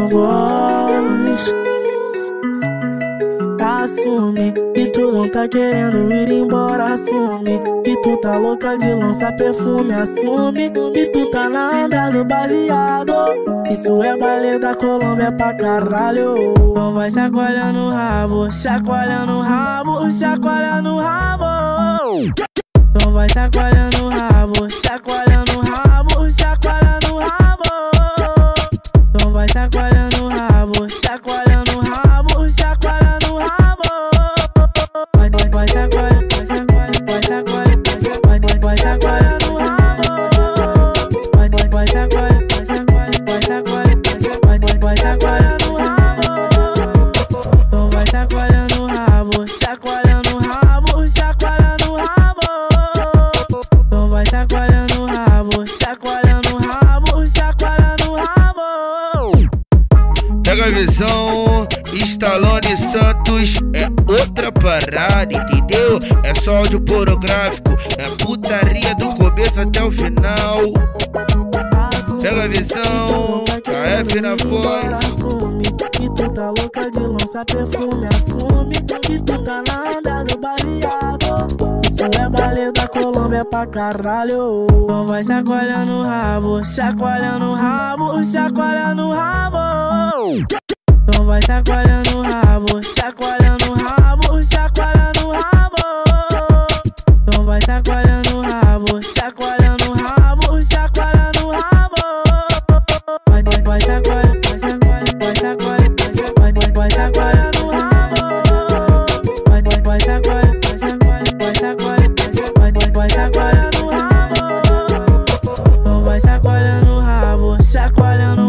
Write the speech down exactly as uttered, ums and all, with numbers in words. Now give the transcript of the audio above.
voz. Assume que tu não tá querendo ir embora. Assume que tu tá louca de lançar perfume. Assume que tu tá na andada baseado. Isso é baile da Colômbia pra caralho. Não vai chacoalhando o rabo, chacoalhando o rabo, chacoalhando o rabo. Não vai chacoalhando o rabo, chacoalhando o rabo, chacoalhando o rabo. Não vai chacoalhando o rabo, chacoalhando o rabo, chacoalhando o rabo. Vai, vai, vai chacoalhando, vai chacoalhando, vai chacoalhando, vai, vai, vai chacoalhando o rabo. Vai, vai, vai chacoalhando, vai chacoalhando, vai chacoalhando, vai, vai, vai chacoalhando o rabo. Não vai chacoalhando o rabo, chacoalhando o rabo, chacoalhando o rabo. Não vai chacoalhando o rabo, chacoalhando o rabo, chacoalhando o rabo. Pega a visão, Stallone Santos é outra parada, entendeu? É só áudio pornográfico, é putaria do começo até o final. Pega a visão, K F na voz. Assume que tu tá louca de lançar perfume. Assume que tu tá na andada baseado. Isso é baile da Colômbia pra caralho. Não vai chacoalhando o rabo, chacoalhando o rabo, chacoalhando o rabo. Não vai chacoalhando o rabo, chacoalhando o rabo, chacoalhando o rabo. Não vai chacoalhando o rabo, chacoalhando o rabo, chacoalhando o rabo. Vai, vai, vai chacoalhando, vai chacoalhando, vai chacoalhando, vai, vai, vai chacoalhando o rabo. Vai, vai, vai chacoalhando, vai chacoalhando, vai chacoalhando, vai, vai, vai chacoalhando o rabo. Não vai chacoalhando o rabo, chacoalhando o